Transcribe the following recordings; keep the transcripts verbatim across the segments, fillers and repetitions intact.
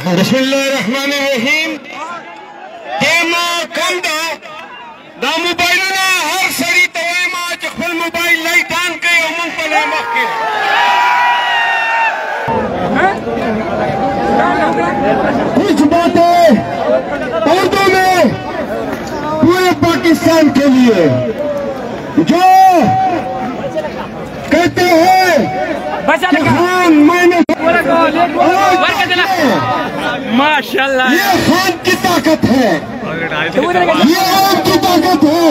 बिस्मिल्लाहिर्रहमानिर्रहीम। देमा कम दा दा मोबाइल ना हर सरी तवेमा जखल मोबाइल लाइट ऑन के उमंग पले मक्के कुछ बातें उर्दू में पूरे पाकिस्तान के लिए जो कहते हैं कि खान मैंने माशाल्लाह ये खान की ताकत है, ये आम की ताकत है।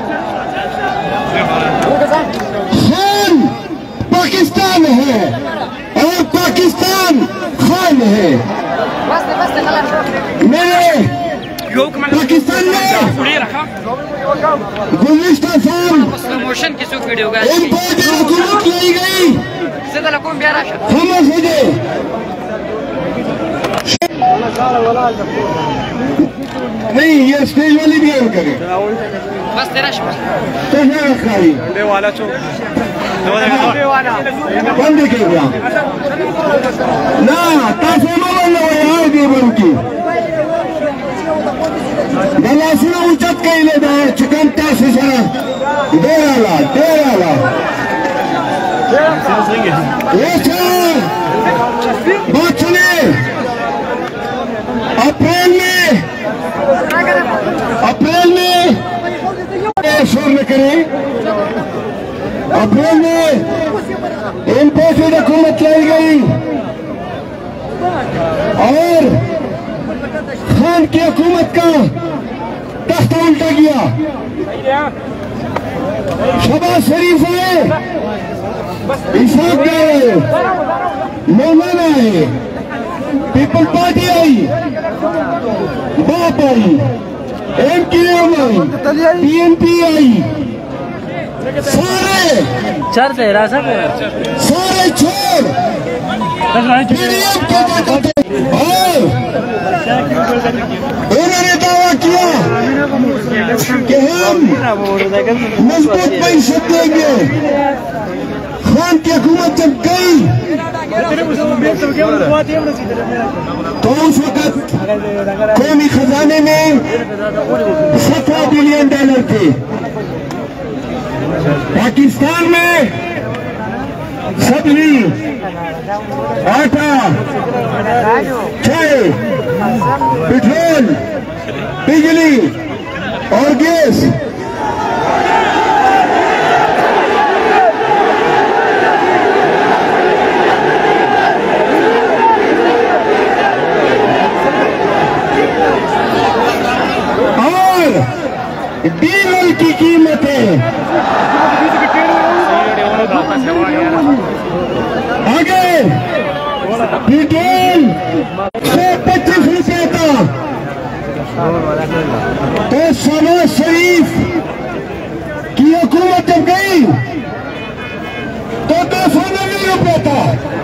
खान पाकिस्तान है और पाकिस्तान खान है। मेरे पाकिस्तान में गुज़िश्ता साल इन पर हुकूमत लाई गई, समझ लीजिए नहीं, ये स्टेज वाली भी और करें बस तेरा वाला चो बंद देखेगा ना ताफेमा वाला यार दे बंकी गलासना उचत कइले दा चिकन तासे सरा डेराला डेराला ये चार बात सुने। अप्रैल में अप्रैल में शोर न करें, अप्रैल में इम्पोर्टेड हुकूमत लाई गई और खान की हुकूमत का तख्ता उल्टा गया। शहबाज शरीफ आए, इसाक गए, मौलाना आए, पीपल पार्टी आई, बाप आई, एम क्यू एम आई, पी एन पी आई, सारे चढ़ते सारे छोड़ पीडीएम के और उन्होंने दावा किया कि हम मजबूत मैशत देंगे। खान की हुकूमत जब गई तो उस वक्त कौमी खजाने में सत्रह बिलियन डॉलर थे। पाकिस्तान में सब्जी, आटा, चाय, पेट्रोल, बिजली और गैस डीजल की कीमतें आगे पेट्रोल सौ पच्चीस रुपये था तो शहबाज शरीफ की हुकूमत जब गई तो दो सौ नब्बे रुपये था।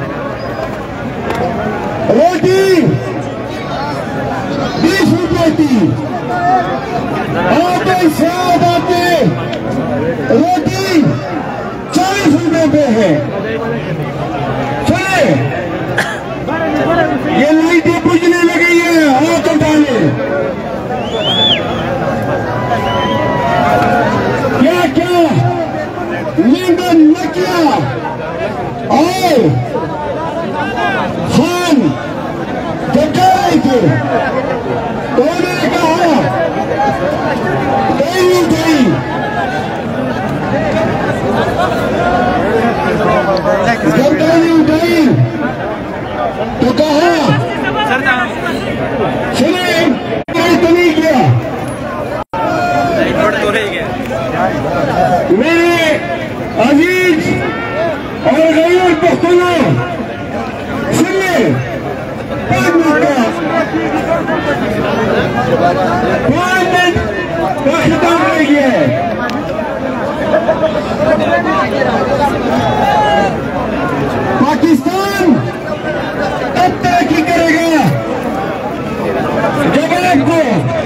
रोटी बीस रुपये थी, आटे सात आटे रोटी चालीस रुपए पे है। चले ये लाइटें बुझने लगी है, हाथ उठाने क्या क्या लेनदेन न किया और खान जब कह रहे थे तो उन्होंने कहा नहीं उठाई, जब नहीं उठाई तो कहा सुने तो नहीं किया। मेरे अजीज और गरीब पख्तूनों सुनिए, पाँच मिनट का पाँच मिनट का खिताब रह गया है। पाकिस्तान तब तरक्की करेगा जब आपको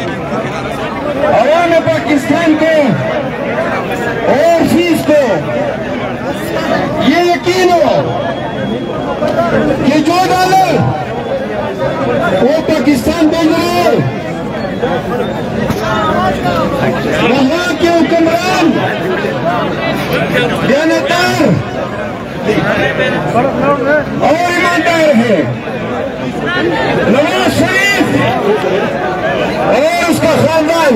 अवाम पाकिस्तान को और चीज को ये यकीन हो कि जो डॉलर वो पाकिस्तान भेज रहे हैं। वहां के हुक्मरान ज्ञानदार और ईमानदार है। नवाज शरीफ और उसका खानदान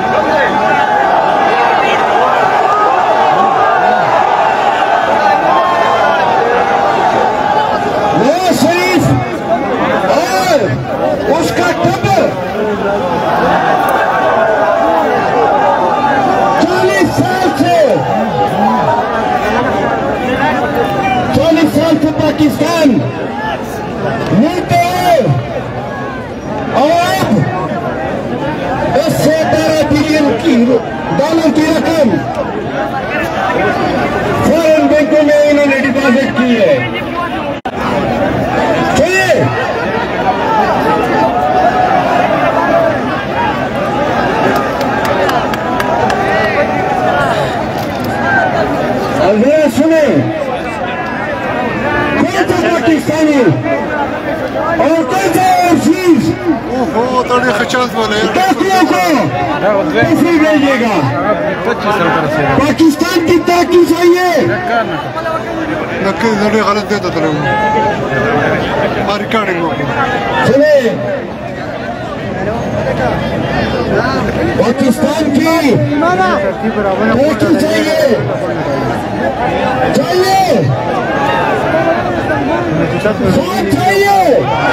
नवाज शरीफ और उसका टब्बर चालीस साल से चालीस साल से पाकिस्तान मिलते हैं और अब दस से बारह बिलियन की डॉलर की रकम फॉरेन बैंकों में उन्होंने डिपॉजिट की है। चलिए अब सुने कौन सा पाकिस्तानी और कौन सा चीज ताकियों को कैसे भेजिएगा। पाकिस्तान की ताकि चाहिए गलत देता था सुने पाकिस्तान की ताकि चाहिए चाहिए सोच चाहिए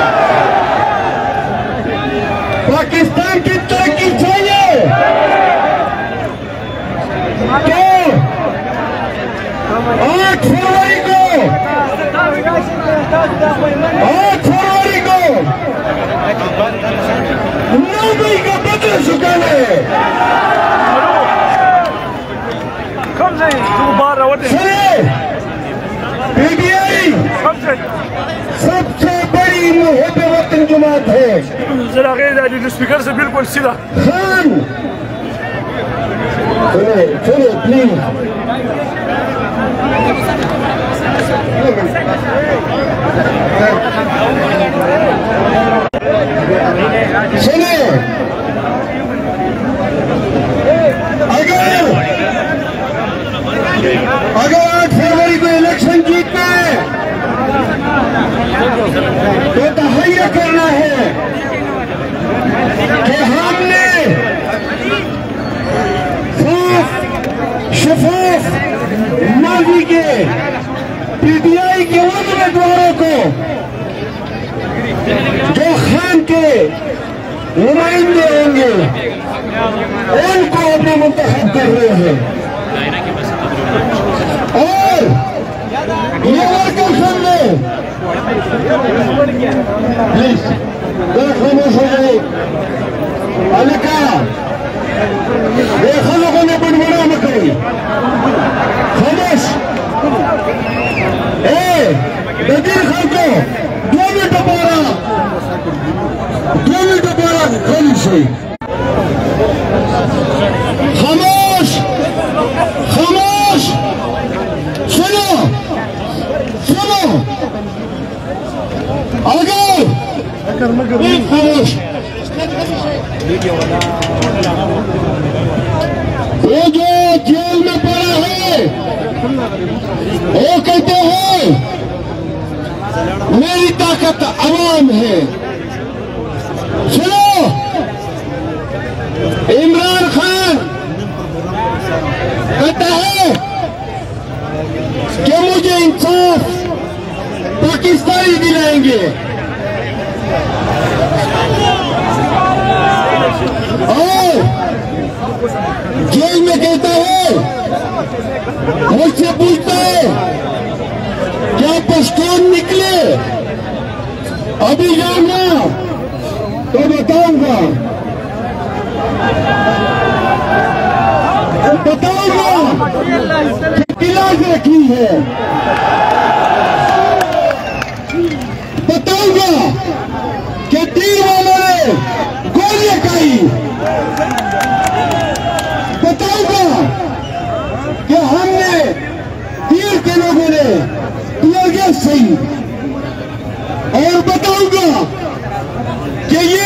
पाकिस्तान की तरक्की चाहिए तो आठ फरवरी को आठ फरवरी को नौ मई का बदल चुकाना है। पीटीआई सबसे बड़ी मुहब्बत वतन जमात है। स्पीकर से बिल्कुल सीधा खान सुनो सुनो प्लीज सुनो अगर अगर आठ फरवरी को इलेक्शन जीतना है तो तहैया करना है कि हमने साफ शफाफ माजी के पीटीआई के उम्मीदवारों को जो खान के नुमाइंदे होंगे उनको अपने मुंतखब कर रहे हैं और ये वर्कर सामने प्लीज खामोश हो जाए। अलिका देखो लोगों ने बड़बड़ा मत करी खामोश। ए नजीर खान को दो मिनट दोबारा दो मिनट दोबारा खाली से खामोश खामोश सुनो सुनो आगे खामोश। वो जो जेल में पड़ा है वो कहते हैं मेरी ताकत अवाम है। सुनो इमरान खान कहता है कि मुझे इंसाफ पाकिस्तानी दिलाएंगे और जेल में कहता है मुझसे पूछता है क्या पश्तून निकले अभी जाना तो बताऊंगा बताऊंगा इलाज रखी है बताऊंगा कि तीर वालों ने गोलियां खाई बताऊंगा कि हमने तीर के लोगों ने टीयर गैस सही और बताऊंगा कि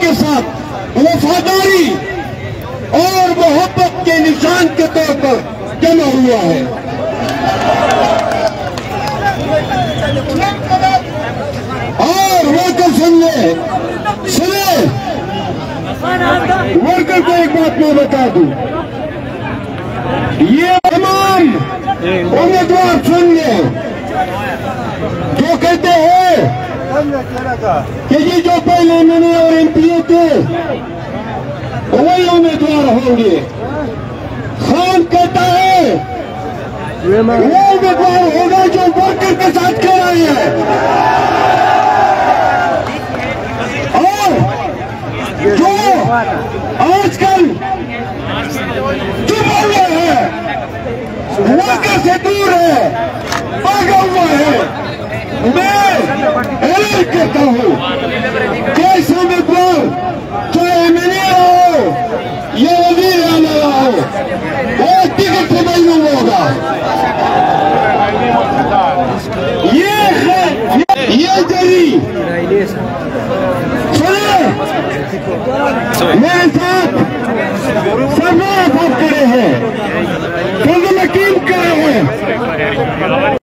के साथ वफादारी और मोहब्बत के निशान के तौर पर जमा हुआ है। और वर्कर सुनिए, सुनिए, वर्कर को एक बात मैं बता दूं, ये तमाम उम्मीदवार सुनिए जो कहते हैं कि ये जो पहले एम एन ए और एम पी ए थे वही उम्मीदवार होंगे। खान कहता है वो उम्मीदवार होगा जो वर्कर के साथ खड़ा है। और जो आजकल चुप हुआ है, वर्कर से दूर है, भागा हुआ है, मैं ऐलान करता हूँ कैसे उम्मीदवार चाहे एम एन ए हो या वजीर आला हो, वो टिकट से नहीं होगा। ये है ये जरी सुनिए, मेरे साथ सरदार साहब खड़े हैं, फजल हकीम खड़े हैं।